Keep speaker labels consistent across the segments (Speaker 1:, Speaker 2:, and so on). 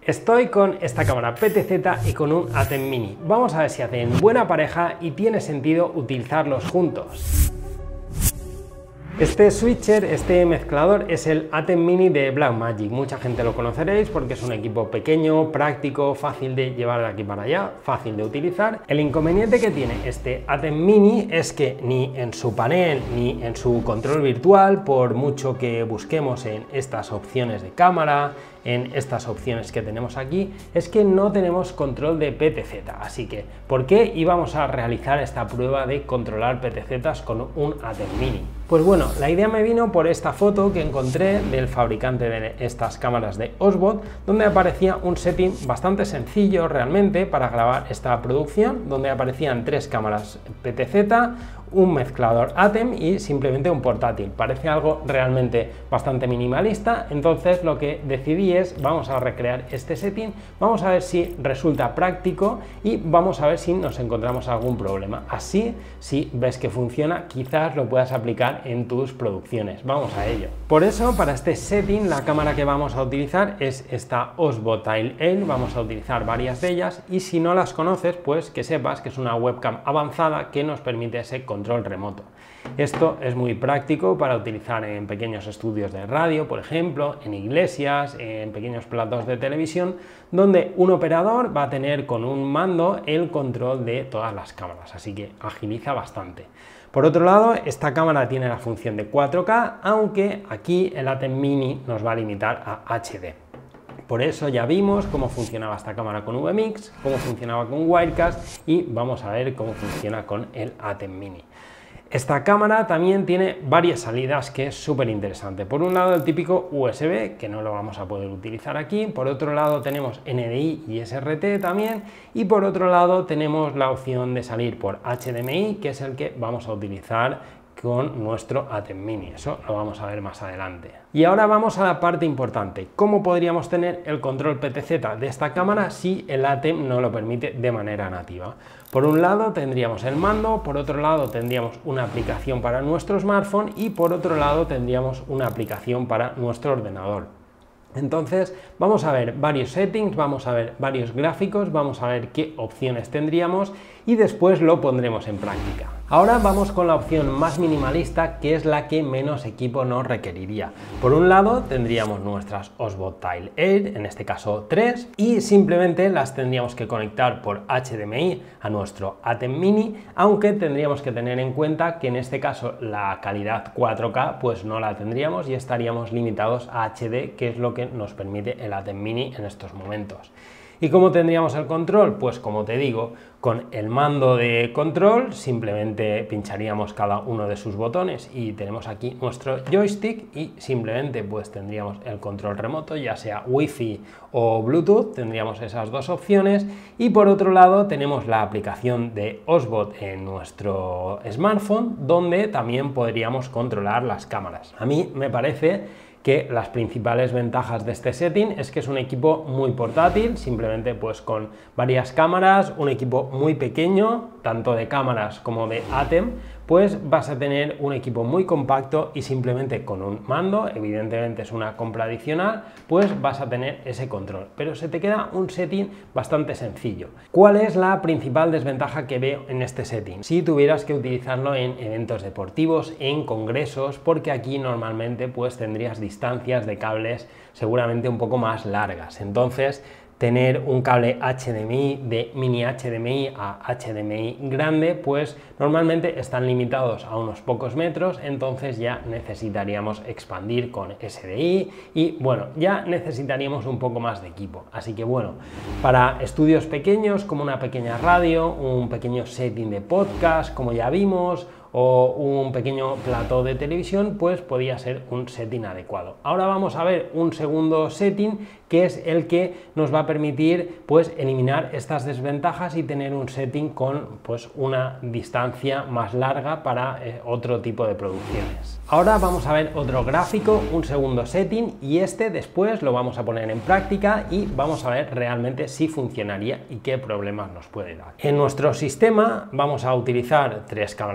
Speaker 1: Estoy con esta cámara PTZ y con un ATEM Mini. Vamos a ver si hacen buena pareja y tiene sentido utilizarlos juntos. Este switcher, este mezclador, es el ATEM Mini de Blackmagic. Mucha gente lo conoceréis porque es un equipo pequeño, práctico, fácil de llevar de aquí para allá, fácil de utilizar. El inconveniente que tiene este ATEM Mini es que ni en su panel ni en su control virtual, por mucho que busquemos en estas opciones de cámara, en estas opciones que tenemos aquí, es que no tenemos control de PTZ. Así que, ¿por qué íbamos a realizar esta prueba de controlar PTZs con un ATEM Mini? Pues bueno, la idea me vino por esta foto que encontré del fabricante de estas cámaras de Osbot, donde aparecía un setting bastante sencillo realmente para grabar esta producción, donde aparecían 3 cámaras PTZ, un mezclador ATEM y simplemente un portátil. Parece algo realmente bastante minimalista, entonces lo que decidí es, vamos a recrear este setting, vamos a ver si resulta práctico y vamos a ver si nos encontramos algún problema. Así, si ves que funciona, quizás lo puedas aplicar en tus producciones. Vamos a ello. Por eso, para este setting, la cámara que vamos a utilizar es esta Osbot Tile-L. Vamos a utilizar varias de ellas y si no las conoces, pues que sepas que es una webcam avanzada que nos permite ese control remoto. Esto es muy práctico para utilizar en pequeños estudios de radio, por ejemplo, en iglesias, en pequeños platos de televisión, donde un operador va a tener con un mando el control de todas las cámaras, así que agiliza bastante. Por otro lado, esta cámara tiene la función de 4K, aunque aquí el ATEM Mini nos va a limitar a HD. Por eso ya vimos cómo funcionaba esta cámara con VMix, cómo funcionaba con Wirecast y vamos a ver cómo funciona con el ATEM Mini. Esta cámara también tiene varias salidas que es súper interesante. Por un lado el típico USB, que no lo vamos a poder utilizar aquí. Por otro lado tenemos NDI y SRT también. Y por otro lado tenemos la opción de salir por HDMI, que es el que vamos a utilizar con nuestro ATEM Mini. Eso lo vamos a ver más adelante. Y ahora vamos a la parte importante. ¿Cómo podríamos tener el control PTZ de esta cámara si el ATEM no lo permite de manera nativa? Por un lado tendríamos el mando, por otro lado tendríamos una aplicación para nuestro smartphone y por otro lado tendríamos una aplicación para nuestro ordenador. Entonces vamos a ver varios settings, vamos a ver varios gráficos, vamos a ver qué opciones tendríamos y después lo pondremos en práctica. Ahora vamos con la opción más minimalista, que es la que menos equipo nos requeriría. Por un lado tendríamos nuestras Osbot Tile-L, en este caso 3, y simplemente las tendríamos que conectar por HDMI a nuestro ATEM Mini, aunque tendríamos que tener en cuenta que en este caso la calidad 4K pues no la tendríamos y estaríamos limitados a HD, que es lo que nos permite el ATEM Mini en estos momentos. ¿Y cómo tendríamos el control? Pues como te digo, con el mando de control simplemente pincharíamos cada uno de sus botones y tenemos aquí nuestro joystick y simplemente pues tendríamos el control remoto, ya sea Wi-Fi o Bluetooth, tendríamos esas dos opciones y por otro lado tenemos la aplicación de Osbot en nuestro smartphone donde también podríamos controlar las cámaras. A mí me parece que las principales ventajas de este setting es que es un equipo muy portátil, simplemente pues con varias cámaras, un equipo muy pequeño, tanto de cámaras como de ATEM, pues vas a tener un equipo muy compacto y simplemente con un mando, evidentemente es una compra adicional, pues vas a tener ese control, pero se te queda un setting bastante sencillo. ¿Cuál es la principal desventaja que veo en este setting? Si tuvieras que utilizarlo en eventos deportivos, en congresos, porque aquí normalmente pues tendrías distancias de cables seguramente un poco más largas, entonces tener un cable HDMI de mini HDMI a HDMI grande, pues normalmente están limitados a unos pocos metros, entonces ya necesitaríamos expandir con SDI y bueno, ya necesitaríamos un poco más de equipo. Así que bueno, para estudios pequeños como una pequeña radio, un pequeño setting de podcast, como ya vimos, o un pequeño plató de televisión, pues podría ser un setting adecuado. Ahora vamos a ver un segundo setting que es el que nos va a permitir pues eliminar estas desventajas y tener un setting con pues una distancia más larga para otro tipo de producciones. Ahora vamos a ver otro gráfico, un segundo setting y este después lo vamos a poner en práctica y vamos a ver realmente si funcionaría y qué problemas nos puede dar. En nuestro sistema vamos a utilizar 3 cámaras PTZ,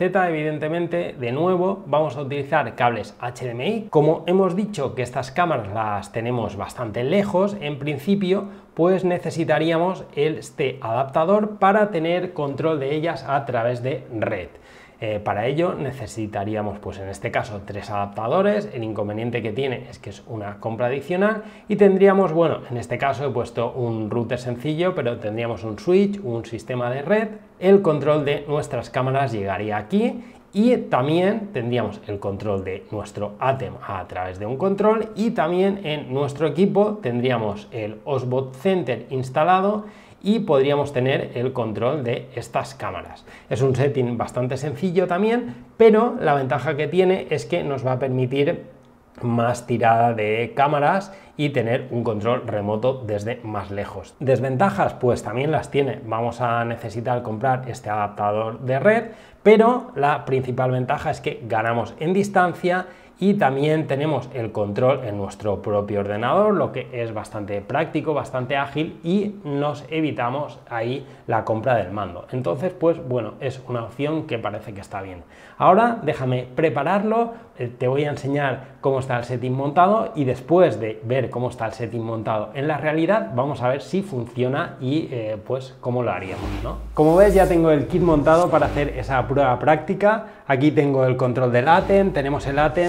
Speaker 1: PTZ, evidentemente, de nuevo vamos a utilizar cables HDMI. Como hemos dicho que estas cámaras las tenemos bastante lejos, en principio pues necesitaríamos este adaptador para tener control de ellas a través de red. Para ello necesitaríamos, pues en este caso, 3 adaptadores. El inconveniente que tiene es que es una compra adicional y tendríamos, bueno, en este caso he puesto un router sencillo, pero tendríamos un switch, un sistema de red. El control de nuestras cámaras llegaría aquí y también tendríamos el control de nuestro ATEM a través de un control, y también en nuestro equipo tendríamos el OSBot Center instalado y podríamos tener el control de estas cámaras. Es un setting bastante sencillo también, pero la ventaja que tiene es que nos va a permitir más tirada de cámaras y tener un control remoto desde más lejos. Desventajas, pues también las tiene. Vamos a necesitar comprar este adaptador de red, pero la principal ventaja es que ganamos en distancia y también tenemos el control en nuestro propio ordenador, lo que es bastante práctico, bastante ágil, y nos evitamos ahí la compra del mando. Entonces, pues bueno, es una opción que parece que está bien. Ahora déjame prepararlo, te voy a enseñar cómo está el setting montado, y después de ver cómo está el setting montado en la realidad, vamos a ver si funciona y pues cómo lo haríamos, ¿no? Como ves, ya tengo el kit montado para hacer esa prueba práctica. Aquí tengo el control del ATEM, tenemos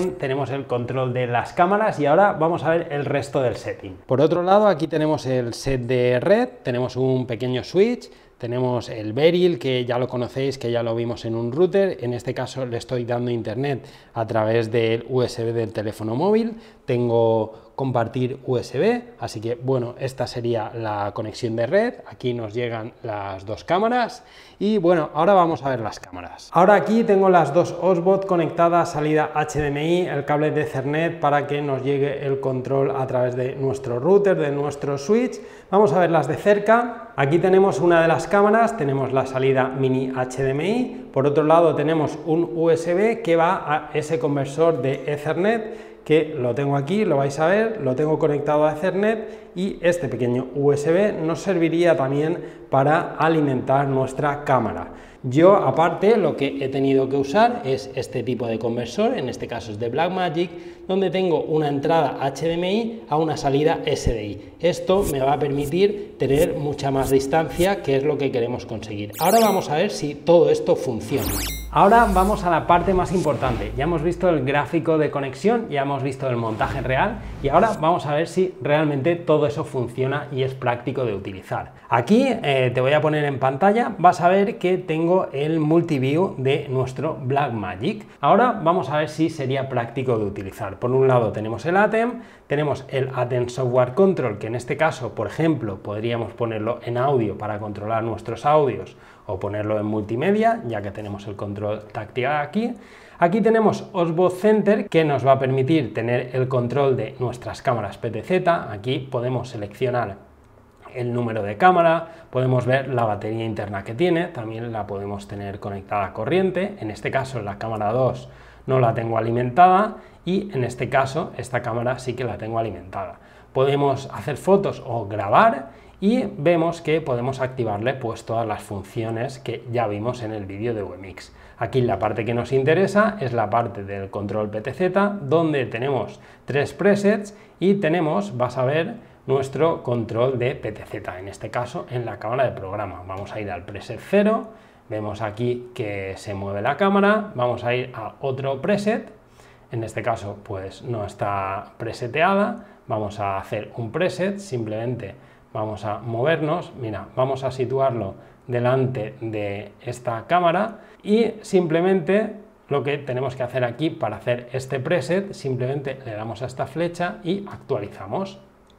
Speaker 1: el control de las cámaras, y ahora vamos a ver el resto del setting. Por otro lado, aquí tenemos el set de red, tenemos un pequeño switch, tenemos el Beryl, que ya lo conocéis, que ya lo vimos en un router. En este caso le estoy dando internet a través del USB del teléfono móvil. Tengo compartir USB, así que bueno, esta sería la conexión de red. Aquí nos llegan las 2 cámaras y bueno, ahora vamos a ver las cámaras. Ahora aquí tengo las 2 OSBot conectadas, salida HDMI, el cable de Ethernet para que nos llegue el control a través de nuestro router, de nuestro switch. Vamos a verlas de cerca. Aquí tenemos una de las cámaras, tenemos la salida mini HDMI, por otro lado tenemos un USB que va a ese conversor de Ethernet, que lo tengo aquí, lo vais a ver, lo tengo conectado a Ethernet, y este pequeño USB nos serviría también para alimentar nuestra cámara. Yo, aparte, lo que he tenido que usar es este tipo de conversor, en este caso es de Blackmagic, donde tengo una entrada HDMI a una salida SDI. Esto me va a permitir tener mucha más distancia, que es lo que queremos conseguir. Ahora vamos a ver si todo esto funciona. Ahora vamos a la parte más importante. Ya hemos visto el gráfico de conexión, ya hemos visto el montaje real, y ahora vamos a ver si realmente todo eso funciona y es práctico de utilizar. Aquí te voy a poner en pantalla, vas a ver que tengo el multiview de nuestro Blackmagic. Ahora vamos a ver si sería práctico de utilizar. Por un lado tenemos el ATEM, tenemos el ATEM Software Control, que en este caso, por ejemplo, podríamos ponerlo en audio para controlar nuestros audios, o ponerlo en multimedia, ya que tenemos el control táctil aquí. Aquí tenemos OSBot Center, que nos va a permitir tener el control de nuestras cámaras PTZ. Aquí podemos seleccionar el número de cámara, podemos ver la batería interna que tiene, también la podemos tener conectada a corriente. En este caso la cámara 2 no la tengo alimentada, y en este caso esta cámara sí que la tengo alimentada. Podemos hacer fotos o grabar, y vemos que podemos activarle pues todas las funciones que ya vimos en el vídeo de WMX. Aquí la parte que nos interesa es la parte del control PTZ, donde tenemos 3 presets y tenemos, vas a ver, nuestro control de PTZ, en este caso en la cámara de programa. Vamos a ir al preset 0, vemos aquí que se mueve la cámara, vamos a ir a otro preset, en este caso pues no está preseteada, vamos a hacer un preset, simplemente vamos a movernos, mira, vamos a situarlo delante de esta cámara, y simplemente lo que tenemos que hacer aquí para hacer este preset, simplemente le damos a esta flecha y actualizamos.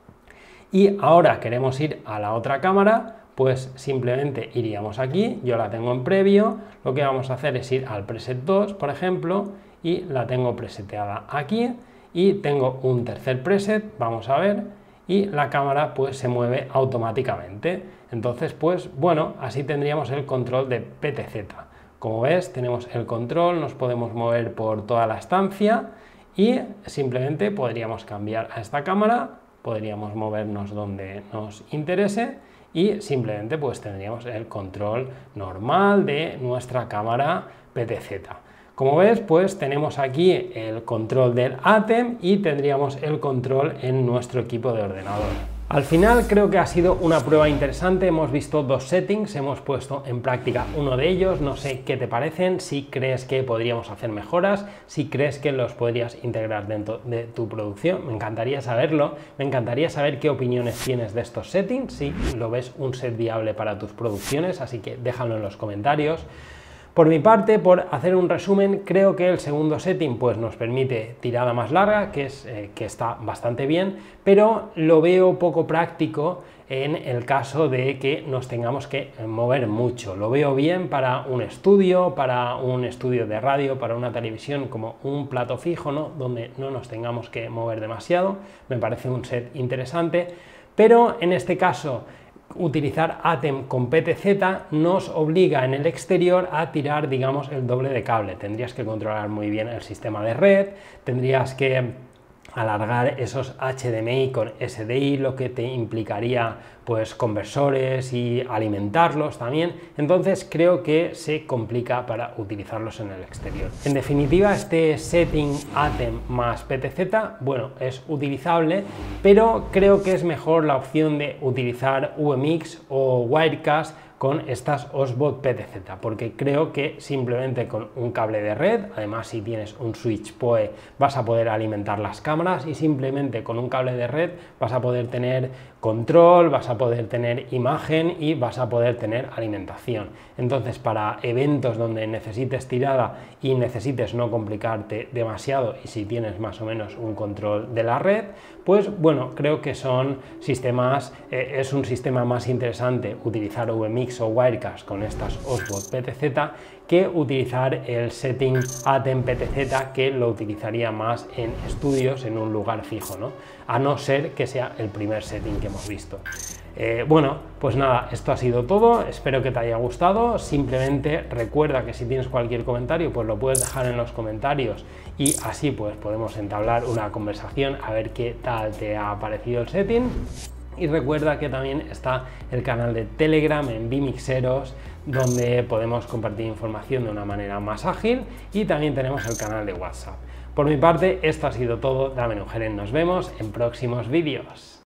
Speaker 1: Y ahora queremos ir a la otra cámara, pues simplemente iríamos aquí, yo la tengo en previo, lo que vamos a hacer es ir al preset 2, por ejemplo, y la tengo preseteada aquí, y tengo un tercer preset, vamos a ver, y la cámara pues se mueve automáticamente. Entonces pues bueno, así tendríamos el control de PTZ. Como ves, tenemos el control, nos podemos mover por toda la estancia y simplemente podríamos cambiar a esta cámara podríamos movernos donde nos interese y simplemente pues tendríamos el control normal de nuestra cámara PTZ. Como ves, pues tenemos aquí el control del ATEM y tendríamos el control en nuestro equipo de ordenador. Al final creo que ha sido una prueba interesante, hemos visto dos settings, hemos puesto en práctica uno de ellos, no sé qué te parecen, si crees que podríamos hacer mejoras, si crees que los podrías integrar dentro de tu producción, me encantaría saberlo, me encantaría saber qué opiniones tienes de estos settings, si lo ves un set viable para tus producciones, así que déjalo en los comentarios. Por mi parte, por hacer un resumen, creo que el segundo setting pues, nos permite tirada más larga, que está bastante bien, pero lo veo poco práctico en el caso de que nos tengamos que mover mucho. Lo veo bien para un estudio de radio, para una televisión como un plato fijo, ¿no? Donde no nos tengamos que mover demasiado. Me parece un set interesante, pero en este caso utilizar ATEM con PTZ nos obliga en el exterior a tirar, digamos, el doble de cable. Tendrías que controlar muy bien el sistema de red, tendrías que alargar esos HDMI con SDI, lo que te implicaría pues conversores y alimentarlos también, entonces creo que se complica para utilizarlos en el exterior. En definitiva, este setting ATEM más PTZ, bueno, es utilizable, pero creo que es mejor la opción de utilizar UMX o Wirecast con estas OSBot PTZ, porque creo que simplemente con un cable de red, además si tienes un switch PoE vas a poder alimentar las cámaras y simplemente con un cable de red vas a poder tener control, vas a poder tener imagen y vas a poder tener alimentación. Entonces, para eventos donde necesites tirada y necesites no complicarte demasiado y si tienes más o menos un control de la red, pues bueno, creo que son sistemas, es un sistema más interesante utilizar UMX o Wirecast con estas OSBot PTZ que utilizar el setting ATEM PTZ, que lo utilizaría más en estudios, en un lugar fijo, ¿no? A no ser que sea el primer setting que hemos visto. Bueno, pues nada, esto ha sido todo, espero que te haya gustado, simplemente recuerda que si tienes cualquier comentario pues lo puedes dejar en los comentarios y así pues podemos entablar una conversación a ver qué tal te ha parecido el setting. Y recuerda que también está el canal de Telegram en Vmixeros, donde podemos compartir información de una manera más ágil, y también tenemos el canal de WhatsApp. Por mi parte, esto ha sido todo. Dame un Geren, nos vemos en próximos vídeos.